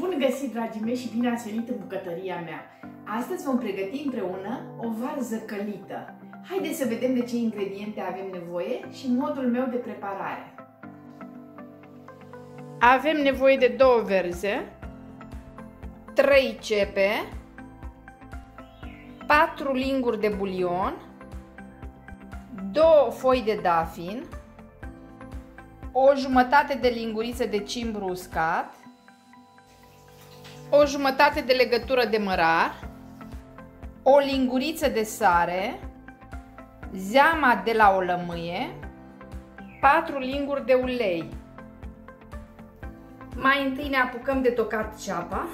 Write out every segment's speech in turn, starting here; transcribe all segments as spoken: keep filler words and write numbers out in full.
Bun găsit, dragii mei, și bine ați venit în bucătăria mea! Astăzi vom pregăti împreună o varză călită. Haideți să vedem de ce ingrediente avem nevoie și modul meu de preparare. Avem nevoie de două verze, trei cepe, patru linguri de bulion, două foi de dafin, o jumătate de linguriță de cimbru uscat, o jumătate de legătură de mărar, o linguriță de sare, zeama de la o lămâie, patru linguri de ulei. Mai întâi ne apucăm de tocat ceapa.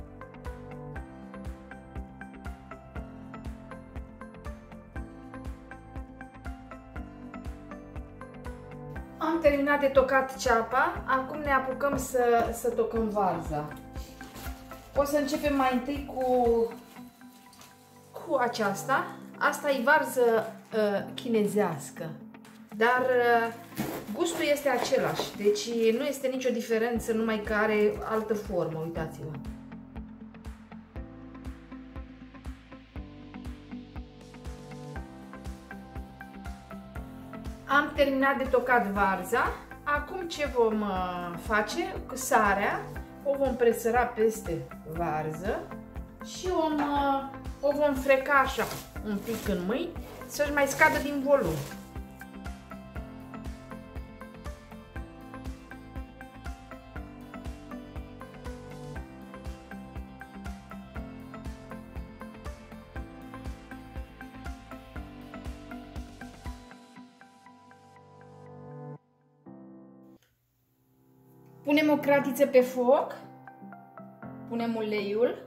Am terminat de tocat ceapa, acum ne apucăm să, să tocăm varza. O să începem mai întâi cu, cu aceasta. Asta e varză uh, chinezească, dar uh, gustul este același, deci nu este nicio diferență, numai că are altă formă, uitați-vă. Am terminat de tocat varza, acum ce vom uh, face? Cu sarea o vom presăra peste varză și vom, uh, o vom freca așa un pic în mâini să-și mai scadă din volum. Punem o cratiță pe foc, punem uleiul,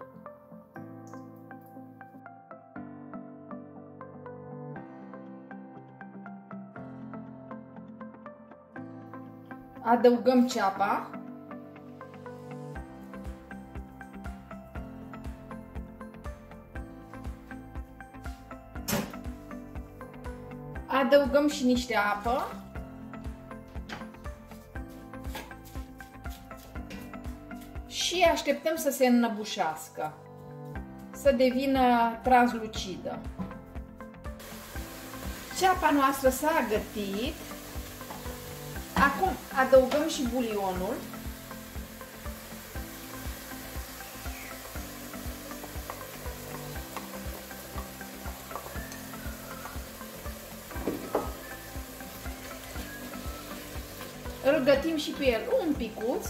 adăugăm ceapa, adăugăm și niște apă și așteptăm să se înnăbușească, să devină translucidă. Ceapa noastră s-a gătit. Acum adăugăm și bulionul. Îl gătim și pe el un picuț.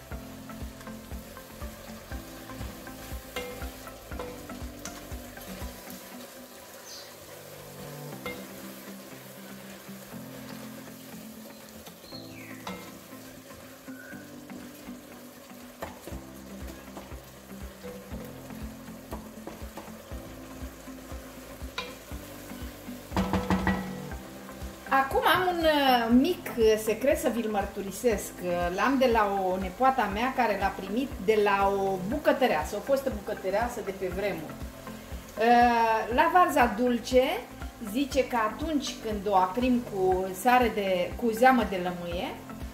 Acum am un mic secret să vi-l mărturisesc. L-am de la o nepoata mea care l-a primit de la o bucătăreasă, o fostă bucătăreasă de pe vremuri. La varza dulce zice că atunci când o aprim cu sare de, cu zeamă de lămâie,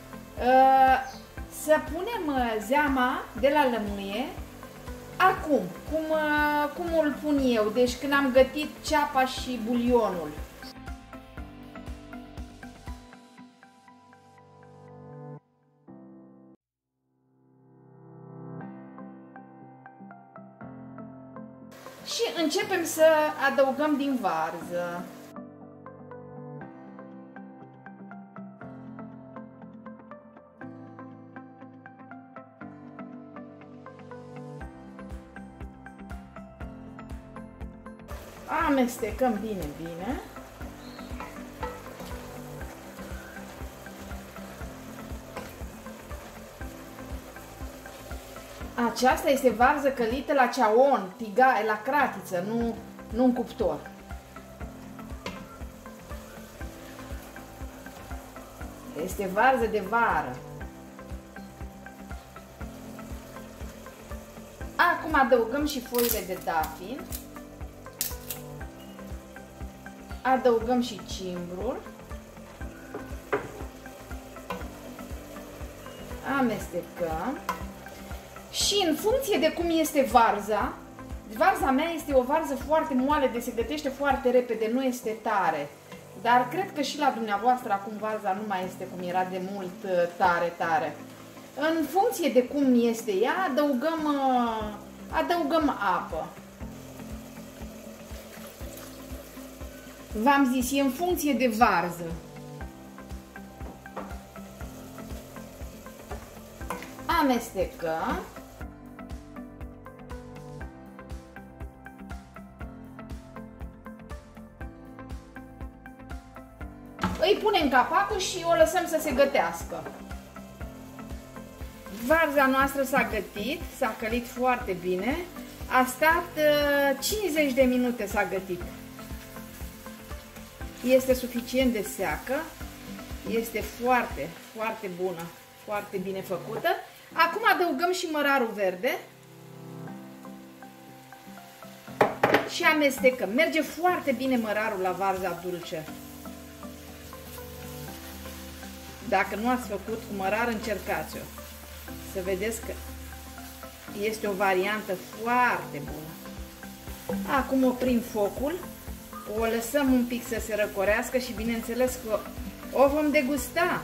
să punem zeama de la lămâie acum, cum, cum îl pun eu, deci când am gătit ceapa și bulionul. Și începem să adăugăm din varză. Amestecăm bine, bine. Aceasta este varză călită la ceaon, tigaie, la cratiță, nu, nu în cuptor. Este varză de vară. Acum adăugăm și foile de dafin. Adăugăm și cimbrul. Amestecăm. Și în funcție de cum este varza, varza mea este o varză foarte moale, de se gătește foarte repede, nu este tare. Dar cred că și la dumneavoastră acum varza nu mai este cum era de mult tare, tare. În funcție de cum este ea, adăugăm, adăugăm apă. V-am zis, e în funcție de varză. Amestecăm. Îi punem capacul și o lăsăm să se gătească. Varza noastră s-a gătit, s-a călit foarte bine. A stat cincizeci de minute, s-a gătit. Este suficient de seacă. Este foarte, foarte bună, foarte bine făcută. Acum adăugăm și mărarul verde. Și amestecăm. Merge foarte bine mărarul la varza dulce. Dacă nu ați făcut cu mărar, încercați-o. Să vedeți că este o variantă foarte bună. Acum oprim focul, o lăsăm un pic să se răcorească și bineînțeles că o vom degusta.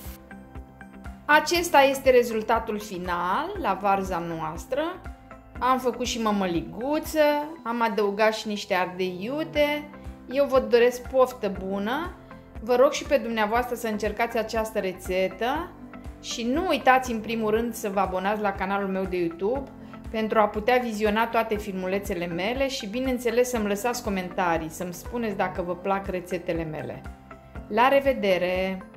Acesta este rezultatul final la varza noastră. Am făcut și mămăliguță, am adăugat și niște ardei iute. Eu vă doresc poftă bună. Vă rog și pe dumneavoastră să încercați această rețetă și nu uitați în primul rând să vă abonați la canalul meu de YouTube pentru a putea viziona toate filmulețele mele și bineînțeles să-mi lăsați comentarii, să-mi spuneți dacă vă plac rețetele mele. La revedere!